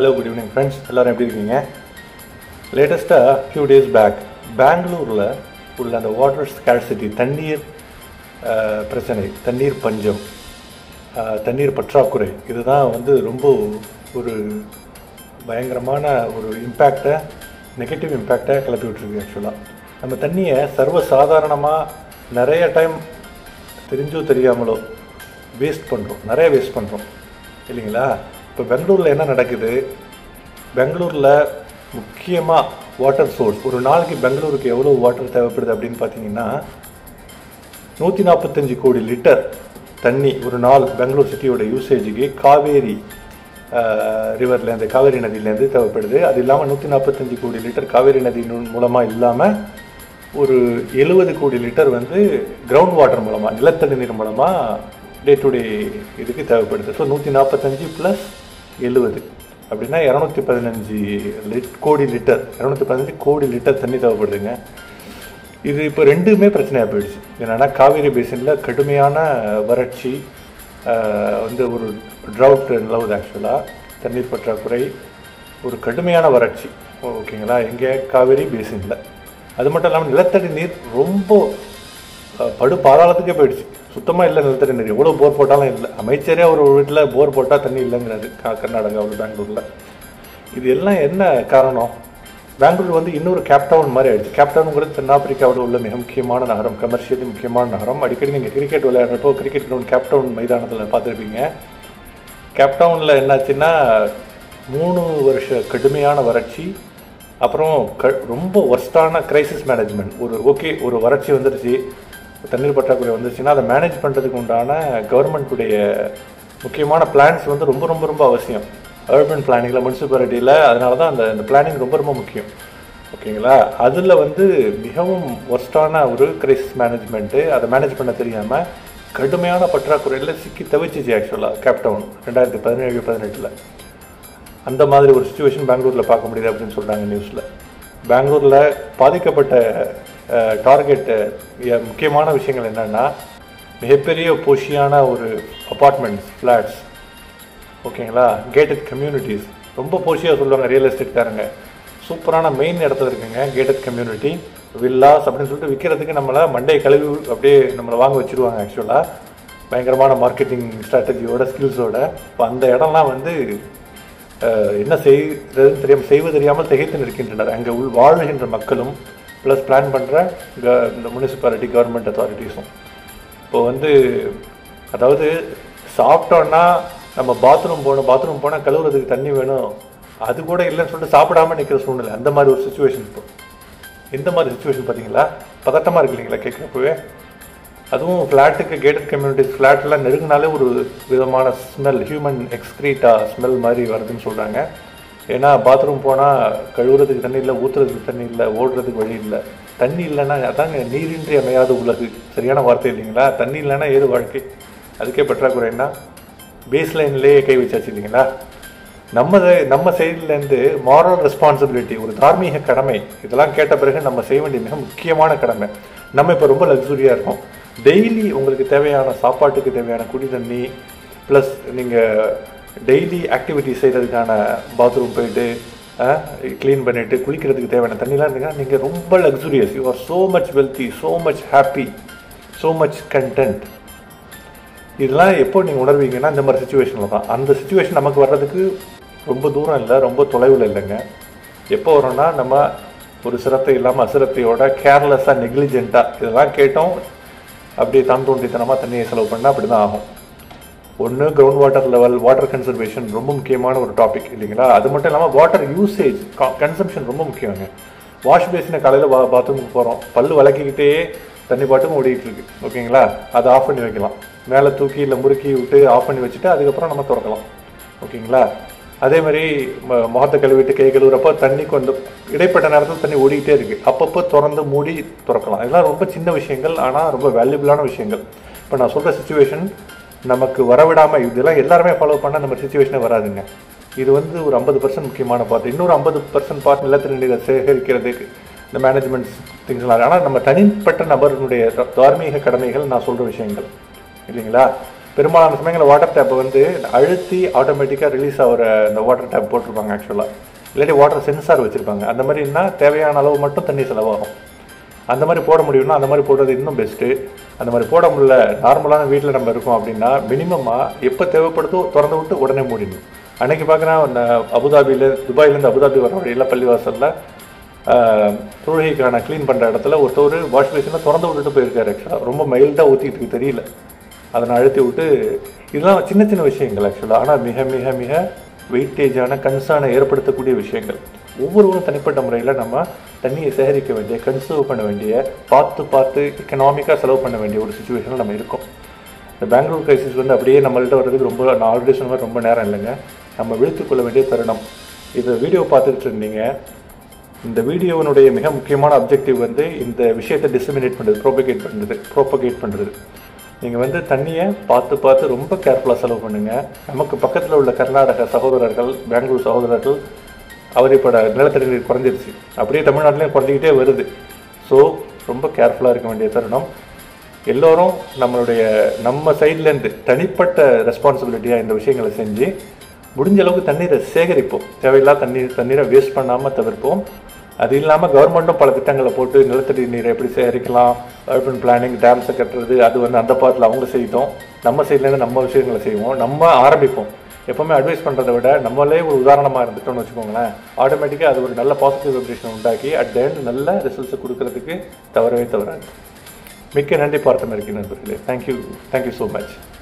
Hello, good evening friends. எல்லாரும் எப்படி இருக்கீங்க? லேட்டஸ்டா few days back பெங்களூர்ல உள்ள அந்த வாட்டர் ஸ்கார்சிட்டி தண்ணீர் பிரச்சனை, தண்ணீர் பஞ்சம், தண்ணீர் பற்றாக்குறை இதுதான் ரொம்ப ஒரு பயங்கரமான ஒரு இம்பேக்டை, நெகட்டிவ் இம்பேக்டை கிளப்பி விட்டுருக்கு. ஆக்சுவலாக நம்ம தண்ணியை சர்வசாதாரணமாக நிறைய டைம் தெரிஞ்சோ தெரியாமலோ நிறைய வேஸ்ட் பண்ணுறோம் இல்லைங்களா? இப்போ பெங்களூரில் என்ன நடக்குது? பெங்களூரில் முக்கியமாக வாட்டர் சோர்ஸ், ஒரு நாளைக்கு பெங்களூருக்கு எவ்வளோ வாட்டர் தேவைப்படுது அப்படின்னு பார்த்தீங்கன்னா 145 கோடி லிட்டர் தண்ணி ஒரு நாள் பெங்களூர் சிட்டியோட யூசேஜுக்கு காவேரி ரிவர்லேருந்து, காவேரி நதியிலேருந்து தேவைப்படுது. அது இல்லாமல் 145 கோடி லிட்டர் காவேரி நதி மூலமாக இல்லாமல் ஒரு 70 கோடி லிட்டர் கிரவுண்ட் வாட்டர் மூலமாக, நிலத்தடி நீர் மூலமாக டே டு டே இதுக்கு தேவைப்படுது. ஸோ 145 + 70 அப்படின்னா 215 கோடி லிட்டர், 215 கோடி லிட்டர் தண்ணி தேவைப்படுதுங்க. இது இப்போ ரெண்டுமே பிரச்சனையாக போயிடுச்சு. என்னென்னா காவேரி பேசினில் கடுமையான வறட்சி, ஒரு ட்ரவுட் நிலவுது. ஆக்சுவலாக தண்ணீர் பற்றாக்குறை, ஒரு கடுமையான வறட்சி. ஓகேங்களா? எங்கே? காவேரி பேசினில். அது மட்டும் இல்லாமல் நிலத்தடி நீர் ரொம்ப படு பாதாளத்துக்கே போயிடுச்சு. சுத்தமாக இல்லை நிலத்தடி நீர். எவ்வளோ போர் போட்டாலும் இல்லை. அமைச்சரே ஒரு வீட்டில் போர் போட்டால் தண்ணி இல்லைங்கிறாரு கர்நாடகாவில், பெங்களூரில். இது எல்லாம் என்ன காரணம்? பெங்களூர் இன்னொரு கேப்டவுன் மாதிரி ஆயிடுச்சு. கேப்டவுனுங்கிறது தென்னாப்பிரிக்காவில் உள்ள மிக முக்கியமான நகரம், கமர்ஷியலி முக்கியமான நகரம். அடிக்கடி நீங்கள் கிரிக்கெட் விளையாடுறப்போ கிரிக்கெட் கிரவுண்ட் கேப்டவுன் மைதானத்தில் பார்த்துருப்பீங்க. கேப்டவுனில் என்னாச்சுன்னா 3 வருஷ கடுமையான வறட்சி, அப்புறம் ரொம்ப ஒர்ஸ்டான கிரைசிஸ் மேனேஜ்மெண்ட். ஒரு வறட்சி வந்துருச்சு, தண்ணீர் பற்றாக்குறை வந்துருச்சுன்னா அதை மேனேஜ் பண்ணுறதுக்கு உண்டான கவர்மெண்ட்டுடைய முக்கியமான பிளான்ஸ் ரொம்ப ரொம்ப ரொம்ப அவசியம். அர்பன் பிளானிங்கில், முனிசிபாலிட்டியில். அதனால தான் அந்த பிளானிங் ரொம்ப ரொம்ப முக்கியம். ஓகேங்களா? அதில் மிகவும் ஒர்ஸ்டான ஒரு கிரைசிஸ் மேனேஜ்மெண்ட்டு, அதை மேனேஜ் பண்ண தெரியாமல் கடுமையான பற்றாக்குறையில் சிக்கி தவிச்சிச்சு. ஆக்சுவலாக கேப்டவுன் 2017-18 அந்த மாதிரி ஒரு சுச்சுவேஷன் பெங்களூரில் பார்க்க முடியுது அப்படின்னு சொல்கிறாங்க நியூஸில். பெங்களூரில் பாதிக்கப்பட்ட டார்கெட் முக்கியமான விஷயங்கள் என்னென்னா, மிகப்பெரிய போஷியான ஒரு அப்பார்ட்மெண்ட்ஸ், ஃப்ளாட்ஸ். ஓகேங்களா? Gated communities. ரொம்ப போஷியாக சொல்லுவாங்க ரியல் எஸ்டேட்காரங்க. சூப்பரான மெயின் இடத்துல இருக்குங்க கேட்டட் கம்யூனிட்டி, வில்லாஸ் அப்படின்னு சொல்லிட்டு விற்கிறதுக்கு நம்மளை மண்டையை கழுவி அப்படியே நம்மளை வாங்க வச்சுருவாங்க. ஆக்சுவலாக பயங்கரமான மார்க்கெட்டிங் ஸ்ட்ராட்டஜியோட, ஸ்கில்ஸோட. இப்போ அந்த இடம்லாம் என்ன செய்வது தெரியாமல் திகைத்து நிற்கின்றனர் அங்கே வாழ்கின்ற மக்களும், ப்ளஸ் பிளான் பண்ணுற இந்த முனிசிபாலிட்டி, கவர்மெண்ட் அத்தாரிட்டிஸும். இப்போ அதாவது சாப்பிட்டோன்னா நம்ம பாத்ரூம் போனால் கழுவுறதுக்கு தண்ணி வேணும், அது கூட இல்லைன்னு சொல்லிட்டு சாப்பிடாம நிற்கிற சூழ்நிலை. அந்த மாதிரி ஒரு சுச்சுவேஷன். இப்போ இந்த மாதிரி சுச்சுவேஷன் பார்த்தீங்களா? பதட்டமாக இருக்கு இல்லைங்களா கேட்குறப்பவே? அதுவும் ஃப்ளாட்டுக்கு, கேட்டட் கம்யூனிட்டிஸ் ஃப்ளாட்லாம் நெருங்கினாலே ஒரு விதமான ஸ்மெல், ஹியூமன் எக்ஸ்க்ரீட்டா ஸ்மெல் மாதிரி வருதுன்னு சொல்கிறாங்க. ஏன்னா பாத்ரூம் போனால் கழுவுறதுக்கு தண்ணி இல்லை, ஊற்றுறதுக்கு தண்ணி இல்லை, ஓடுறதுக்கு வழி இல்லை. தண்ணி இல்லைன்னா அதாங்க நீரின்றி அமையாத உலகு, சரியான வார்த்தை இல்லைங்களா? தண்ணி இல்லைன்னா ஏது வாழ்க்கை? அதுக்கே பற்றாக்குறைன்னா பேஸ் லைன்லேயே கை வச்சாச்சு இல்லைங்களா? நம்ம சைட்லேருந்து மாரல் ரெஸ்பான்சிபிலிட்டி, ஒரு தார்மீக கடமை, இதெல்லாம் கேட்ட பிறகு நம்ம செய்ய வேண்டிய மிக முக்கியமான கடமை. நம்ம இப்போ ரொம்ப லக்ஸுரியாக இருக்கோம். டெய்லி உங்களுக்கு தேவையான சாப்பாட்டுக்கு தேவையான குடி தண்ணி, ப்ளஸ் நீங்கள் டெய்லி ஆக்டிவிட்டி செய்கிறதுக்கான பாத்ரூம் போயிட்டு க்ளீன் பண்ணிவிட்டு குளிக்கிறதுக்கு தேவையான தண்ணிலாம் இருந்தீங்கன்னா நீங்கள் ரொம்ப luxurious. You are so much wealthy, so much happy, so much content. இதெல்லாம் எப்போ நீங்கள் உணர்வீங்கன்னா இந்த மாதிரி சுச்சுவேஷனில் தான். அந்த சுச்சுவேஷன் நமக்கு வர்றதுக்கு ரொம்ப தூரம் இல்லை, ரொம்ப தொலைவில் இல்லைங்க. எப்போ வரோன்னா நம்ம ஒரு சிரத்தை இல்லாமல் அசிரத்தையோட, கேர்லெஸ்ஸாக, நெக்லிஜென்ட்டாக இதெல்லாம் கேட்டோம் அப்படியே தான் தோன்றித்தனமாக தண்ணியை செலவு பண்ணால் அப்படி தான் ஆகும். ஒன்று ground water level, water conservation ரொம்ப முக்கியமான ஒரு டாபிக் இல்லைங்களா? அது மட்டும் இல்லாமல் வாட்டர் யூசேஜ், கன்சம்ஷன் ரொம்ப முக்கியங்க. வாஷ் பேசினை காலையில் பாத்ரூமுக்கு போகிறோம், பல் வளர்க்கிக்கிட்டே தண்ணி பாட்டும் ஓடிக்கிட்டு இருக்கு. ஓகேங்களா? அதை ஆஃப் பண்ணி வைக்கலாம், மேலே தூக்கி இல்லை முறுக்கி விட்டு ஆஃப் பண்ணி வச்சுட்டு அதுக்கப்புறம் நம்ம திறக்கலாம். ஓகேங்களா? அதே மாதிரி முகத்தை கழுவிட்டு கை கழுவுறப்போ தண்ணி இடைப்பட்ட நேரத்தில் தண்ணி ஓடிக்கிட்டே இருக்குது. அப்பப்போ திறந்து மூடி திறக்கலாம். இதெல்லாம் ரொம்ப சின்ன விஷயங்கள், ஆனால் ரொம்ப வேல்யூபிளான விஷயங்கள். இப்போ நான் சொல்கிற சுச்சுவேஷன் நமக்கு வரவிடாமல், இதெல்லாம் எல்லாருமே ஃபாலோ பண்ணால் நம்ம சுச்சுவேஷனே வராதுங்க. இது ஒரு 50% முக்கியமான பார்ட். இன்னொரு 50% பார்ட் நிலத்தடி நீரை சேகரிக்கிறதுக்கு இந்த மேனேஜ்மெண்ட் திங்ஸ்லாம். ஆனால் நம்ம தனிப்பட்ட நபர்களுடைய தார்மீக கடமைகள் நான் சொல்கிற விஷயங்கள் இல்லைங்களா? பெரும்பாலான சமயங்களில் வாட்டர் டேப்பை வந்து அழுத்தி ஆட்டோமேட்டிக்காக ரிலீஸ் ஆகிற இந்த வாட்டர் டேப் போட்டிருப்பாங்க ஆக்சுவலாக. இல்லாட்டி வாட்டர் சென்சார் வச்சுருப்பாங்க. அந்த மாதிரினா தேவையான அளவு மட்டும் தண்ணி செலவாகும். அந்த மாதிரி போட முடியும்னா அந்த மாதிரி போடுறது இன்னும் பெஸ்ட்டு. அந்த மாதிரி போட முடியல, நார்மலான வீட்டில் நம்ம இருக்கோம் அப்படின்னா மினிமமாக எப்போ தேவைப்படுதோ திறந்து விட்டு உடனே மூடிடணும். அன்றைக்கி பார்க்குறேன் துபாயிலேருந்து அபுதாபி வர வழியில் பள்ளிவாசலில் தொழுகைக்கான க்ளீன் பண்ணுற இடத்துல ஒருத்தர் வாஷ் பேஷனை திறந்து விட்டுட்டு போயிருக்காரு. ஆக்சுவலாக ரொம்ப மைல்டாக ஊற்றிட்டு தெரியல, அதை நான் அழுத்தி விட்டு. இதெல்லாம் சின்ன சின்ன விஷயங்கள் ஆக்சுவலாக, ஆனால் மிக மிக மிக வெயிட்டேஜான கன்சர்னை ஏற்படுத்தக்கூடிய விஷயங்கள். ஒவ்வொருவரும் தனிப்பட்ட முறையில் நம்ம தண்ணியை சேகரிக்க வேண்டிய, கன்சர்வ் பண்ண வேண்டிய, பார்த்து எக்கனாமிக்காக செலவு பண்ண வேண்டிய ஒரு சுச்சுவேஷனில் நம்ம இருக்கோம். இந்த பெங்களூர் கிரைசிஸ் வந்து அப்படியே நம்மள்கிட்ட வர்றதுக்கு ரொம்ப, நான் ஆல்ரெடி சொன்ன மாதிரி ரொம்ப நேரம் இல்லைங்க. நம்ம விழித்துக்கொள்ள வேண்டிய தருணம். இந்த வீடியோ பார்த்துட்டு இருந்தீங்க. இந்த வீடியோவினுடைய மிக முக்கியமான அப்ஜெக்டிவ் வந்து இந்த விஷயத்தை டிசமினேட் பண்ணுறது, ப்ரோபகேட் பண்ணுறது. நீங்கள் வந்து தண்ணியை பார்த்து ரொம்ப கேர்ஃபுல்லாக செலவு பண்ணுங்கள். நமக்கு பக்கத்தில் உள்ள கர்நாடக சகோதரர்கள், பெங்களூர் சகோதரர்கள் அவதிப்பட நிலத்தடி நீர் குறைஞ்சிருச்சு. அப்படியே தமிழ்நாட்டிலையும் குறைஞ்சிக்கிட்டே வருது. ஸோ ரொம்ப கேர்ஃபுல்லாக இருக்க வேண்டிய தருணம். எல்லோரும் நம்ம சைட்லேருந்து தனிப்பட்ட ரெஸ்பான்சிபிலிட்டியாக இந்த விஷயங்களை செஞ்சு முடிஞ்ச அளவுக்கு தண்ணீரை சேகரிப்போம். தேவையில்லாத தண்ணீரை வேஸ்ட் பண்ணாமல் தவிர்ப்போம். அது இல்லாமல் கவர்மெண்ட்டும் பல திட்டங்களை போட்டு நிலத்தடி நீரை எப்படி சேகரிக்கலாம், அர்பன் பிளானிங், டேம்ஸை கட்டுறது, அது வந்து அந்த பார்ட்டில் அவங்க செய்தோம். நம்ம சைட்லேருந்து நம்ம விஷயங்களை செய்வோம். நம்ம ஆரம்பிப்போம். எப்போவுமே அட்வைஸ் பண்ணுறதை விட நம்மளே ஒரு உதாரணமாக இருந்துட்டோம்னு வச்சுக்கோங்களேன், ஆட்டோமேட்டிக்காக அது ஒரு நல்ல பாசிட்டிவ் வைப்ரேஷன் உண்டாக்கி அட் த எண்ட் நல்ல ரிசல்ட்ஸை கொடுக்கறதுக்கு தவறாது. மிக்க நன்றி பார்த்தமைக்கு நண்பர்களே. Thank you so much.